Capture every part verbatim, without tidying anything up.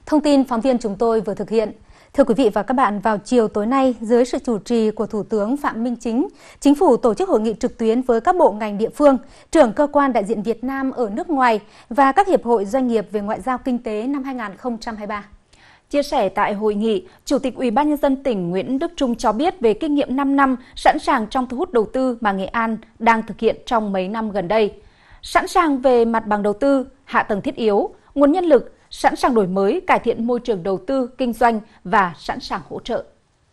Thông tin phóng viên chúng tôi vừa thực hiện. Thưa quý vị và các bạn, vào chiều tối nay, dưới sự chủ trì của Thủ tướng Phạm Minh Chính, Chính phủ tổ chức hội nghị trực tuyến với các bộ ngành địa phương, trưởng cơ quan đại diện Việt Nam ở nước ngoài và các hiệp hội doanh nghiệp về ngoại giao kinh tế năm hai nghìn không trăm hai mươi ba. Chia sẻ tại hội nghị, Chủ tịch Ủy ban nhân dân tỉnh Nguyễn Đức Trung cho biết về kinh nghiệm năm năm sẵn sàng trong thu hút đầu tư mà Nghệ An đang thực hiện trong mấy năm gần đây. Sẵn sàng về mặt bằng đầu tư, hạ tầng thiết yếu, nguồn nhân lực, sẵn sàng đổi mới, cải thiện môi trường đầu tư, kinh doanh và sẵn sàng hỗ trợ.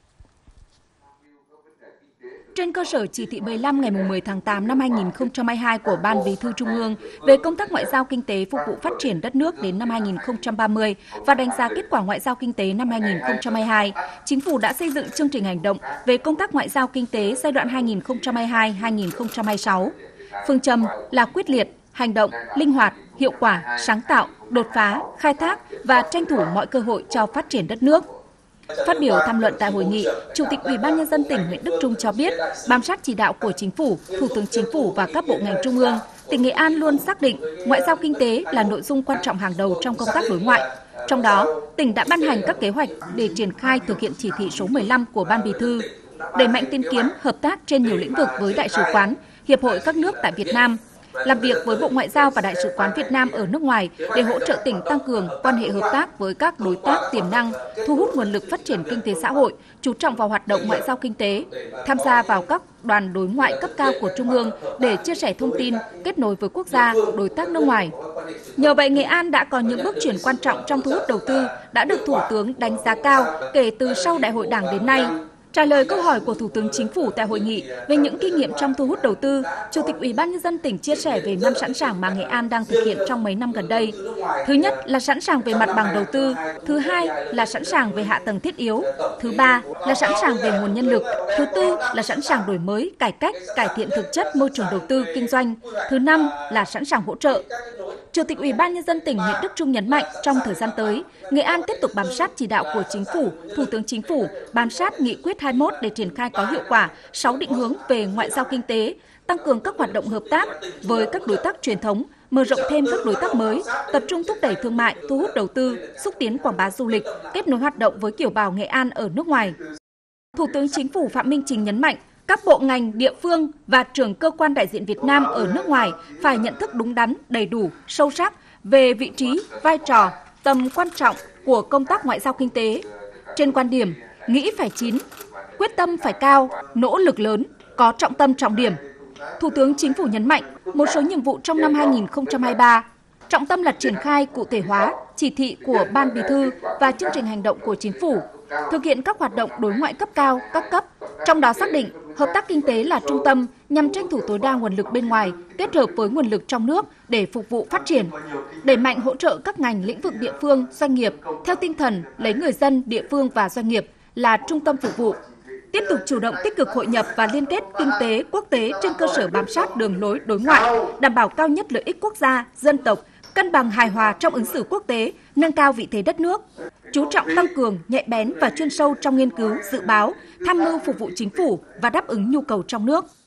Trên cơ sở chỉ thị mười lăm ngày mười tháng tám năm hai nghìn không trăm hai mươi hai của Ban Bí thư Trung ương về công tác ngoại giao kinh tế phục vụ phát triển đất nước đến năm hai nghìn không trăm ba mươi và đánh giá kết quả ngoại giao kinh tế năm hai nghìn không trăm hai mươi hai, Chính phủ đã xây dựng chương trình hành động về công tác ngoại giao kinh tế giai đoạn hai nghìn không trăm hai mươi hai đến hai nghìn không trăm hai mươi sáu. Phương châm là quyết liệt, hành động, linh hoạt, hiệu quả, sáng tạo, đột phá, khai thác và tranh thủ mọi cơ hội cho phát triển đất nước. Phát biểu tham luận tại hội nghị, Chủ tịch Ủy ban nhân dân tỉnh Nguyễn Đức Trung cho biết, bám sát chỉ đạo của Chính phủ, Thủ tướng Chính phủ và các bộ ngành trung ương, tỉnh Nghệ An luôn xác định ngoại giao kinh tế là nội dung quan trọng hàng đầu trong công tác đối ngoại. Trong đó, tỉnh đã ban hành các kế hoạch để triển khai thực hiện chỉ thị số mười lăm của Ban Bí thư, đẩy mạnh tìm kiếm hợp tác trên nhiều lĩnh vực với đại sứ quán, hiệp hội các nước tại Việt Nam, làm việc với Bộ Ngoại giao và Đại sứ quán Việt Nam ở nước ngoài để hỗ trợ tỉnh tăng cường quan hệ hợp tác với các đối tác tiềm năng, thu hút nguồn lực phát triển kinh tế xã hội, chú trọng vào hoạt động ngoại giao kinh tế, tham gia vào các đoàn đối ngoại cấp cao của Trung ương để chia sẻ thông tin, kết nối với quốc gia, đối tác nước ngoài. Nhờ vậy, Nghệ An đã có những bước chuyển quan trọng trong thu hút đầu tư, đã được Thủ tướng đánh giá cao kể từ sau Đại hội Đảng đến nay. Trả lời câu hỏi của Thủ tướng Chính phủ tại hội nghị về những kinh nghiệm trong thu hút đầu tư, Chủ tịch Ủy ban nhân dân tỉnh chia sẻ về năm sẵn sàng mà Nghệ An đang thực hiện trong mấy năm gần đây. Thứ nhất là sẵn sàng về mặt bằng đầu tư, thứ hai là sẵn sàng về hạ tầng thiết yếu, thứ ba là sẵn sàng về nguồn nhân lực, thứ tư là sẵn sàng đổi mới, cải cách, cải thiện thực chất môi trường đầu tư kinh doanh, thứ năm là sẵn sàng hỗ trợ. Chủ tịch Ủy ban nhân dân tỉnh Nguyễn Đức Trung nhấn mạnh trong thời gian tới, Nghệ An tiếp tục bám sát chỉ đạo của Chính phủ, Thủ tướng Chính phủ, bám sát nghị quyết hai mươi mốt để triển khai có hiệu quả sáu định hướng về ngoại giao kinh tế, tăng cường các hoạt động hợp tác với các đối tác truyền thống, mở rộng thêm các đối tác mới, tập trung thúc đẩy thương mại, thu hút đầu tư, xúc tiến quảng bá du lịch, kết nối hoạt động với kiều bào Nghệ An ở nước ngoài. Thủ tướng Chính phủ Phạm Minh Chính nhấn mạnh, các bộ ngành, địa phương và trưởng cơ quan đại diện Việt Nam ở nước ngoài phải nhận thức đúng đắn, đầy đủ, sâu sắc về vị trí, vai trò, tầm quan trọng của công tác ngoại giao kinh tế. Trên quan điểm, nghĩ phải chín, quyết tâm phải cao, nỗ lực lớn, có trọng tâm trọng điểm. Thủ tướng Chính phủ nhấn mạnh một số nhiệm vụ trong năm hai nghìn không trăm hai mươi ba, trọng tâm là triển khai cụ thể hóa chỉ thị của Ban Bí thư và chương trình hành động của Chính phủ, thực hiện các hoạt động đối ngoại cấp cao, các cấp, trong đó xác định hợp tác kinh tế là trung tâm nhằm tranh thủ tối đa nguồn lực bên ngoài kết hợp với nguồn lực trong nước để phục vụ phát triển, đẩy mạnh hỗ trợ các ngành lĩnh vực địa phương, doanh nghiệp theo tinh thần lấy người dân, địa phương và doanh nghiệp là trung tâm phục vụ. Tiếp tục chủ động tích cực hội nhập và liên kết kinh tế quốc tế trên cơ sở bám sát đường lối đối ngoại, đảm bảo cao nhất lợi ích quốc gia, dân tộc, cân bằng hài hòa trong ứng xử quốc tế, nâng cao vị thế đất nước, chú trọng tăng cường, nhạy bén và chuyên sâu trong nghiên cứu, dự báo, tham mưu phục vụ chính phủ và đáp ứng nhu cầu trong nước.